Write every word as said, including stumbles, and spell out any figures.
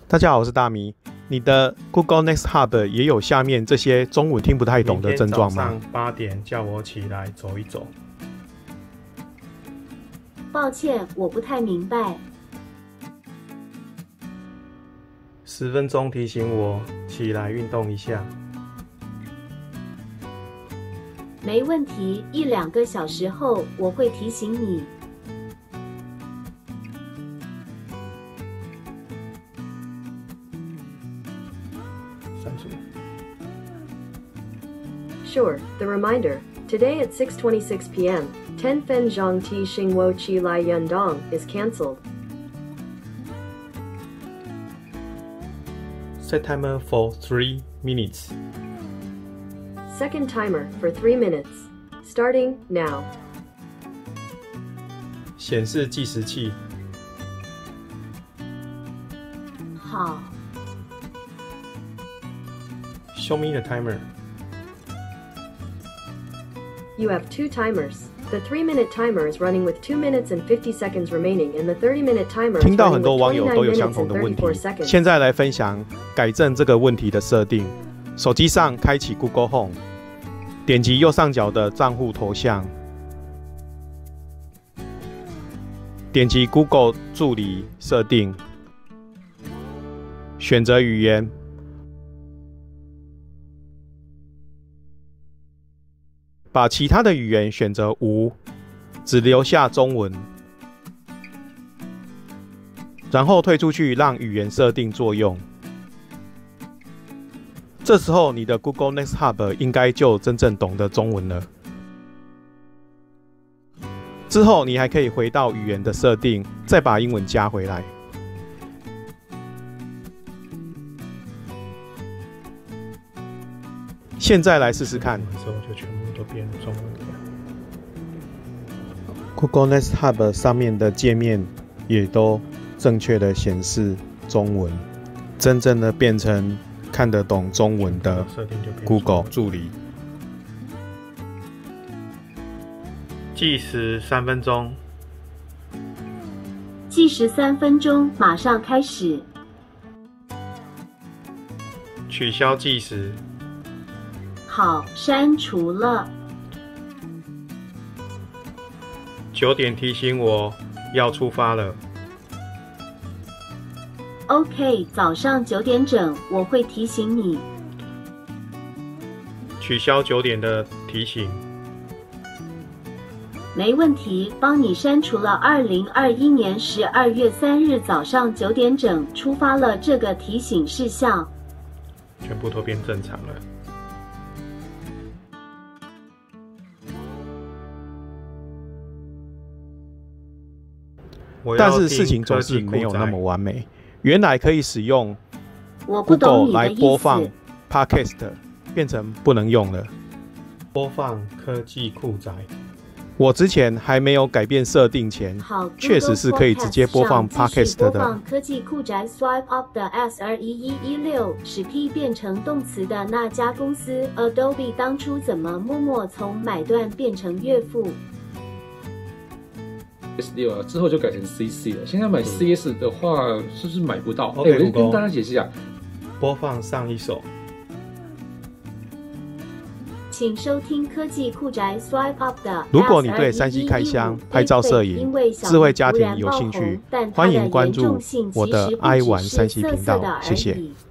大家好，我是大咪。你的 Google Nest Hub 也有下面这些中文听不太懂的症状吗？ 明天早上八点叫我起来走一走。 抱歉，我不太明白。 十分钟提醒我起来运动一下。 没问题，一两个小时后我会提醒你。 Sure, the reminder. Today at six twenty-six p m, ten Fen Zhang Ti Xingwo Qi Lai Yundong is cancelled. Set timer for three minutes. Second timer for three minutes. Starting now. 显示计时器。 好。 Show me the timer. You have two timers. The three-minute timer is running with two minutes and fifty seconds remaining, and the thirty-minute timer is 听到 running 很多 with 网友 twenty-nine 都有 minutes 相同 and 的问题 thirty-four seconds. 现在来分享改正这个问题的设定。手机上开启 Google Home， 点击右上角的账户头像，点击 Google 助理设定，选择语言，把其他的语言选择无，只留下中文，然后退出去让语言设定作用。这时候你的 Google Nest Hub 应该就真正懂得中文了。之后你还可以回到语言的设定，再把英文加回来。现在来试试看。 之后就全部都变中文了。 Google Nest Hub 上面的界面也都正确的显示中文，真正的变成看得懂中文的 Google 助理。 计时三分钟。 计时三分钟，马上开始。 取消计时。 好，删除了。 九点提醒我要出发了。 OK， 早上九点整我会提醒你。 取消九点的提醒。 没问题，帮你删除了二零二一年十二月三日早上九点整出发了这个提醒事项。 全部都变正常了。 但是事情总是没有那么完美。原来可以使用 Google 来播放 Podcast， 变成不能用了。 播放科技酷宅。 我之前还没有改变设定前，确实是可以直接播放 Podcast 的。 播放科技酷宅 Swipe Up 的 S 二一一一六 使 P 变成动词的那家公司 Adobe 当初怎么默默从买断变成岳父 ？S 六 啊，之后就改成 C C 了。现在买 C S 的话，是不是买不到？哎、 okay, 欸，我跟大家解释一下， 播放上一首。 请收听科技酷宅 Swipe Up 的。 如果你对三 C 开箱、拍照摄影、智慧家庭有兴趣，欢迎关注我的 I 玩三 C 频道，谢谢。